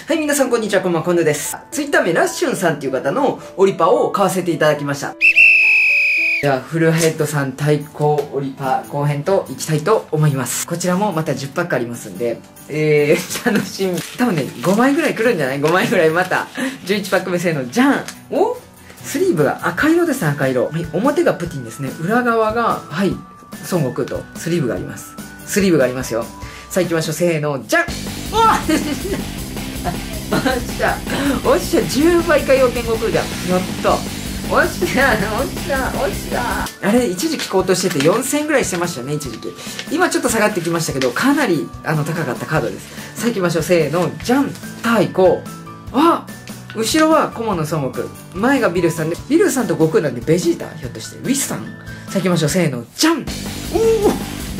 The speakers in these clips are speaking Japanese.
はい、皆さんこんにちは、こんばんは、こんぬです。ツイッター名、ラッシュンさんっていう方のオリパを買わせていただきました。では、フルヘッドさん対抗オリパ後編といきたいと思います。こちらもまた10パックありますんで、楽しみ。多分ね、5枚ぐらい来るんじゃない ?5 枚ぐらいまた、11パック目製のじゃんおスリーブが赤色ですね、赤色。はい、表がプティンですね。裏側が、はい、孫悟空とスリーブがあります。スリーブがありますよ。さあ行きましょう。せーの、じゃんおっおっしゃおっしゃ10倍か要件悟空じゃん。やったおっしゃおっしゃおっしゃあれ一時期高騰してて4000円ぐらいしてましたね、一時期。今ちょっと下がってきましたけど、かなり高かったカードです。さあ行きましょう。せーの、じゃん対抗あ後ろはコモの孫悟空、前がビルさんで、ビルさんと悟空なんでベジータひょっとしてウィスさん。さあ行きましょう。せーの、じゃんおお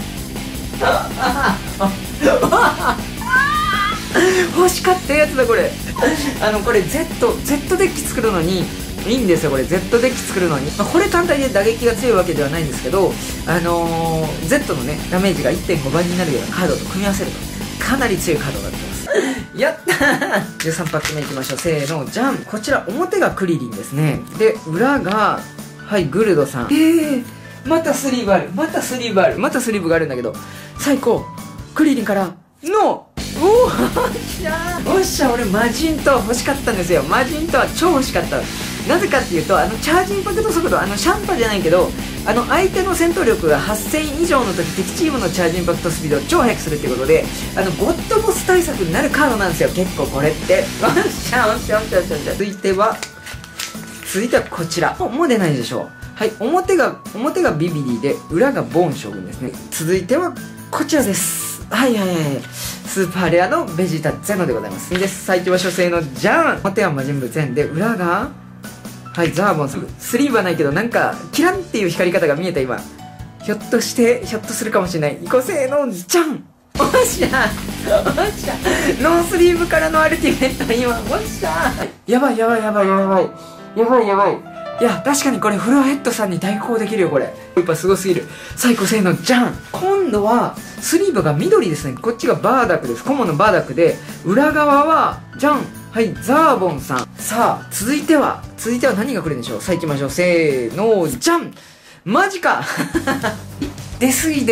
欲しかったやつだこれこれ Z デッキ作るのにいいんですよ。これ Z デッキ作るのに、これ単体で打撃が強いわけではないんですけど、Z のねダメージが 1.5 倍になるようなカードと組み合わせるとかなり強いカードになってますやったー13パック目いきましょう。せーの、じゃんこちら表がクリリンですね。で裏がはいグルドさん。またスリーブある、またスリーブある、またスリーブがあるんだけど、最高クリリンからのおっしゃーおっしゃ俺マジント欲しかったんですよ。マジントは超欲しかった。なぜかっていうとチャージンパクト速度シャンパじゃないけど相手の戦闘力が8000以上の時敵チームのチャージンパクトスピードを超速くするっていうことでゴッドボス対策になるカードなんですよ。結構これっておっしゃおっしゃおっしゃおっしゃおっしゃ。続いてはこちらもう出ないでしょう。はい、表がビビリで裏がボーン将軍ですね。続いてはこちらです。はいはいはいスーパーレアのベジータゼノでございます。いいです。さあ行きましょう。せーのじゃん表は魔人ブ全で裏がはいザーボンさん。スリーブはないけどなんかキランっていう光り方が見えた今。ひょっとするかもしれない。行こう。せーのじゃんおっしゃおっしゃノースリーブからのアルティメット今おっしゃやばいやばいやばいやばいやばいやばい。いや確かにこれフルヘッドさんに対抗できるよこれ。やっぱすごすぎる。最高せーのじゃん今度はスリーブが緑ですね。こっちがバーダクです。コモのバーダクで裏側はじゃんはいザーボンさん。さあ続いては何が来るんでしょう。さあ行きましょう。せーのじゃんマジか出すぎ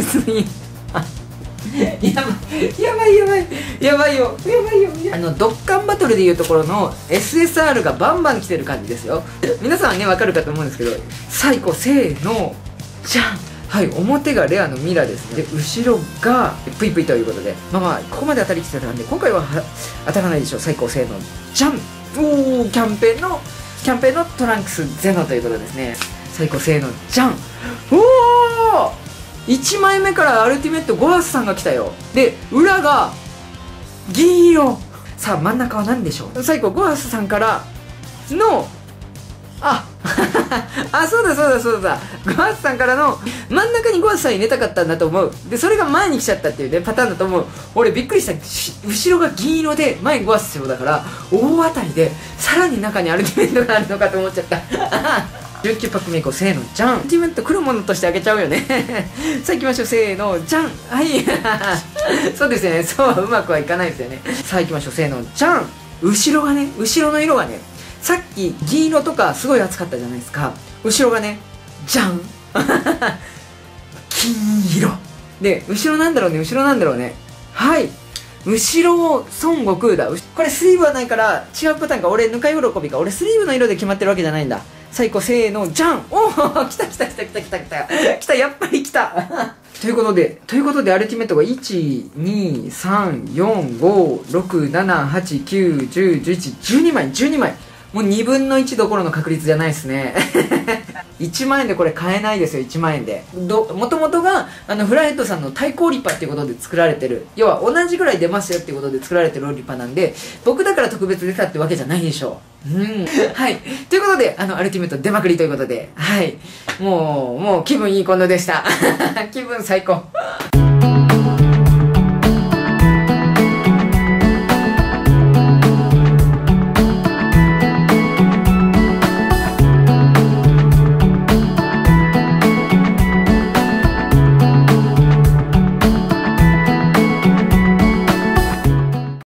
やばいよドッカンバトルでいうところの SSR がバンバン来てる感じですよ。皆さんはね分かるかと思うんですけど、最高せーのじゃんはい表がレアのミラですね。で後ろがプイプイということでここまで当たりきてたんで今回は当たらないでしょう。最高せーのじゃんおーキャンペーンのトランクスゼノということですね。最高せーのじゃんおお1枚目からアルティメットゴアスさんが来たよ。で裏が銀色。さあ真ん中は何でしょう。最後ゴアスさんからのそうだゴアスさんからの真ん中にゴアスさん入れたかったんだと思う。でそれが前に来ちゃったっていうねパターンだと思う。俺びっくりした。後ろが銀色で前ゴアスそうだから大当たりでさらに中にアルティメットがあるのかと思っちゃった19パック目いこう。せーのじゃんアルティメット来るものとしてあげちゃうよねさあ行きましょう。せーのじゃんはいそうですよね。そうはうまくはいかないですよね。さあ行きましょう。せーのじゃん後ろの色がねさっき銀色とかすごい熱かったじゃないですか。後ろがねじゃん金色で後ろなんだろうねはい後ろ孫悟空だ。これスリーブはないから違うパターンか。俺ぬか喜びか。俺スリーブの色で決まってるわけじゃないんだ。最高せーのじゃんおお来たやっぱり来たということでアルティメットが123456789101112枚もう2分の1どころの確率じゃないですね1万円でこれ買えないですよ。1万円でもともとがフラヘッドさんの対抗リパっていうことで作られてる、要は同じぐらい出ますよっていうことで作られてるリパなんで、僕だから特別出たってわけじゃないでしょう。はいということでアルティメット出まくりということで、はいもう気分いい今度でした気分最高